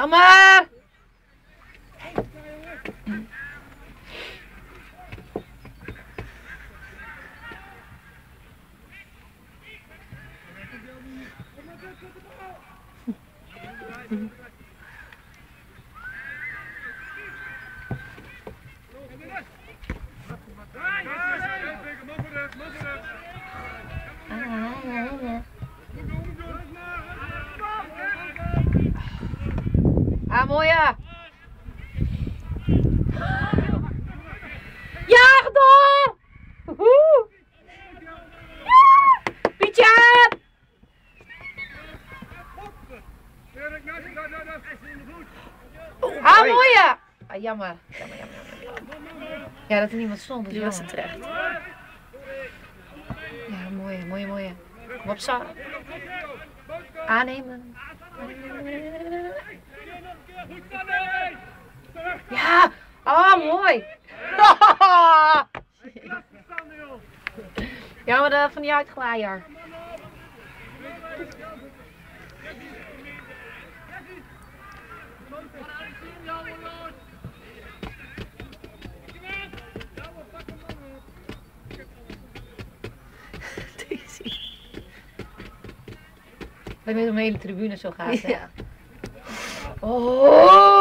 Jammer! Ah, mooie! Ja, door! Woehoe! Pietje! Ah, mooie! Ah, jammer. Ja, dat er niemand stond. Die was het terecht. Ja, mooie. Kom op, Sa. Aannemen. Ja! Oh, mooi! Ja, maar van die uitglijder. Daisy. Ik weet niet of de hele tribune zo gaat. Hè? Ja. Oh!